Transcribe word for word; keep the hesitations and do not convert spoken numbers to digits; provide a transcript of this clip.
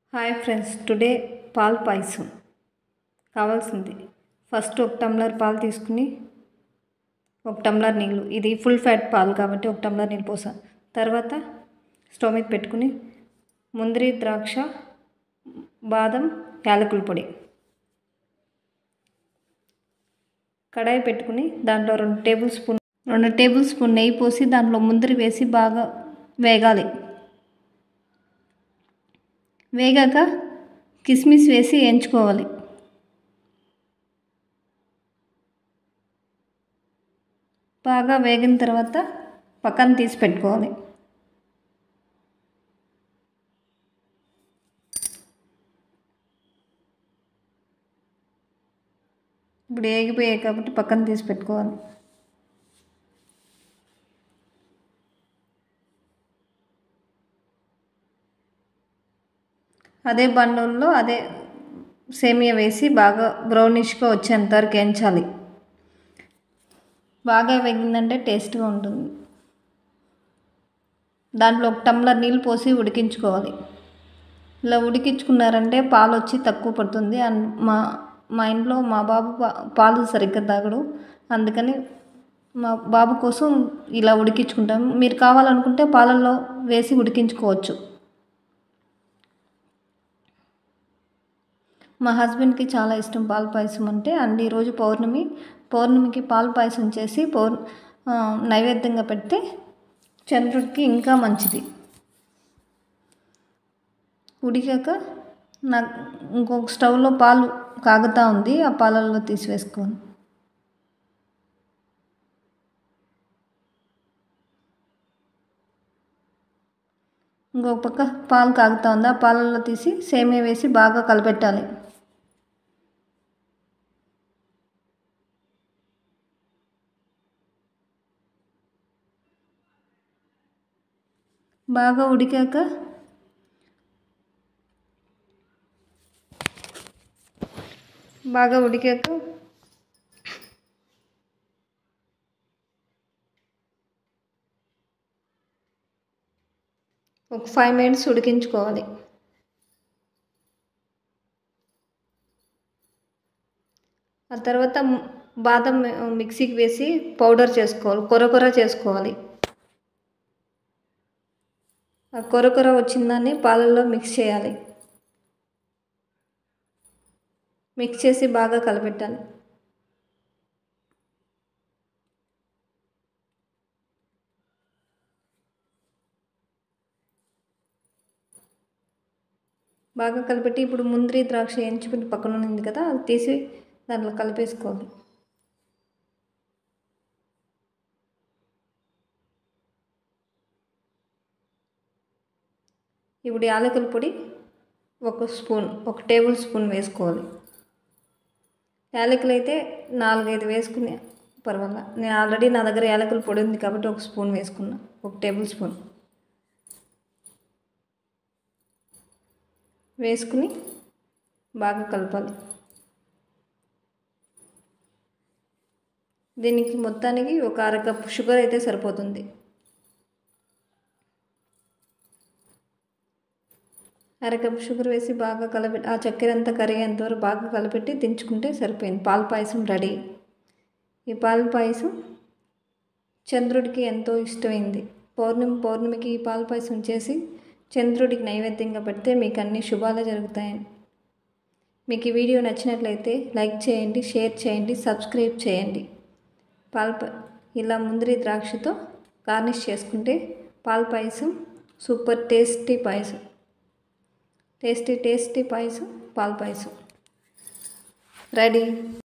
Hi friends, today పాలు పాయసం కావాల్సింది. First ఒక టంబ్లర్ పాలు తీసుకుని ఒక టంబ్లర్ నీళ్ళు, ఇది ఫుల్ ఫ్యాట్ పాలు కాబట్టి ఒక టంబ్లర్ నీళ్ళు పోసా. తర్వాత స్టవ్ మీద పెట్టుకుని ముందరి, ద్రాక్ష, బాదం, యాలకుల పొడి, కడాయి పెట్టుకుని దాంట్లో రెండు టేబుల్ స్పూన్ రెండు టేబుల్ స్పూన్ నెయ్యి పోసి దాంట్లో ముందరి వేసి బాగా వేగాలి. వేగాక కిస్మిస్ వేసి వేయించుకోవాలి. బాగా వేగిన తర్వాత పక్కన తీసి పెట్టుకోవాలి. ఇప్పుడు వేగిపోయాయి కాబట్టి పక్కన తీసి పెట్టుకోవాలి. అదే బండంలో అదే సేమియా వేసి బాగా బ్రౌనిష్గా వచ్చేంత వరకు వేయించాలి. బాగా వేగిందంటే టేస్ట్గా ఉంటుంది. దాంట్లో ఒక టంబ్లర్ నీళ్ళు పోసి ఉడికించుకోవాలి. ఇలా ఉడికించుకున్నారంటే పాలు వచ్చి తక్కువ పడుతుంది. అండ్ మా మా ఇంట్లో మా బాబు పాలు సరిగ్గా తాగడు, అందుకని మా బాబు కోసం ఇలా ఉడికించుకుంటాము. మీరు కావాలనుకుంటే పాలల్లో వేసి ఉడికించుకోవచ్చు. మా హస్బెండ్కి చాలా ఇష్టం పాలు పాయసం అంటే. అండ్ ఈరోజు పౌర్ణమి పౌర్ణమికి పాలు పాయసం చేసి పౌర్ నైవేద్యంగా పెడితే చంద్రుడికి ఇంకా మంచిది. ఉడికాక నాకు ఇంకొక స్టవ్లో పాలు కాగుతూ ఉంది, ఆ పాలల్లో తీసివేసుకోను. ఇంకొక పక్క పాలు కాగుతూ ఉంది, ఆ పాలల్లో తీసి సేమియా వేసి బాగా కలపెట్టాలి. బాగా ఉడికాక బాగా ఉడికాక ఒక ఫైవ్ మినిట్స్ ఉడికించుకోవాలి. ఆ తర్వాత బాదం మిక్సీకి వేసి పౌడర్ చేసుకోవాలి, కొర కొర చేసుకోవాలి. ఆ కొర కొర వచ్చిందాన్ని పాలల్లో మిక్స్ చేయాలి. మిక్స్ చేసి బాగా కలపెట్టాలి. బాగా కలిపెట్టి ఇప్పుడు ముందరి, ద్రాక్ష ఎంచుకుని పక్కన ఉంది కదా, అది తీసి దాంట్లో కలిపేసుకోవాలి. ఇప్పుడు యాలకుల పొడి ఒక స్పూన్ ఒక టేబుల్ స్పూన్ వేసుకోవాలి. యాలకులు అయితే నాలుగైదు వేసుకునే పర్వాలా. నేను ఆల్రెడీ నా దగ్గర యాలకుల పొడి ఉంది కాబట్టి ఒక స్పూన్ వేసుకున్నా, ఒక టేబుల్ స్పూన్ వేసుకుని బాగా కలపాలి. దీనికి మొత్తానికి ఒక అరకప్పు షుగర్ అయితే సరిపోతుంది. అరకప్పు షుగర్ వేసి బాగా కలపెట్టి ఆ చక్కెర అంతా కరిగేంతవరకు బాగా కలిపెట్టి దించుకుంటే సరిపోయింది. పాల పాయసం రెడీ. ఈ పాల పాయసం చంద్రుడికి ఎంతో ఇష్టమైంది. పౌర్ణమి పౌర్ణమికి ఈ పాల పాయసం చేసి చంద్రుడికి నైవేద్యంగా పెడితే మీకు అన్ని శుభాలు జరుగుతాయని. మీకు ఈ వీడియో నచ్చినట్లయితే లైక్ చేయండి, షేర్ చేయండి, సబ్స్క్రైబ్ చేయండి. పాల ఇలా ముందరి ద్రాక్షతో గార్నిష్ చేసుకుంటే పాల payasam super tasty payasam tasty tasty payasam పాల పాయసం రెడీ.